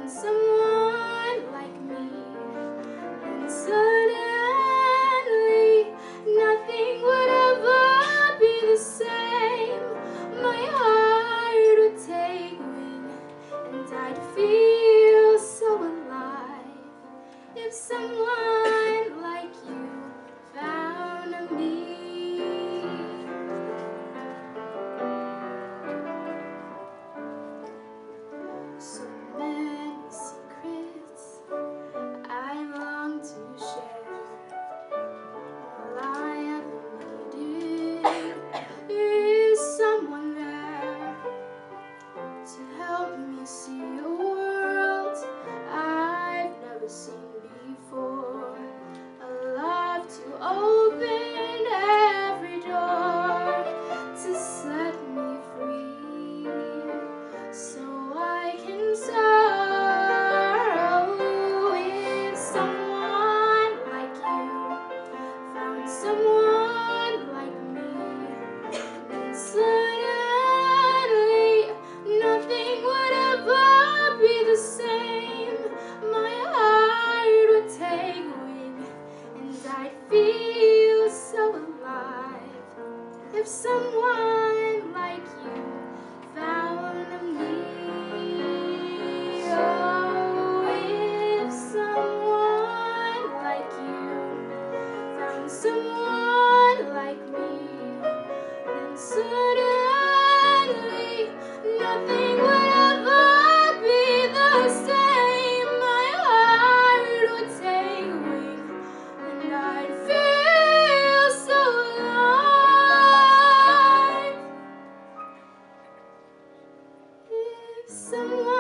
someone like me, and suddenly nothing would ever be the same. My heart would take wing, and I'd feel so alive if someone like you found me. So many secrets I long to share. All I ever needed is someone there to help me see a world I've never seen before. A love to open every door, to set me free, so I can sorrow with someone like you. Found someone like me, and suddenly nothing would ever be the same. My heart would take wing, and I'd feel so alive if someone like you found me. Oh, if someone like you found someone like me, then suddenly nothing would ever be the same. My heart would take wing, and I'd feel so alive if someone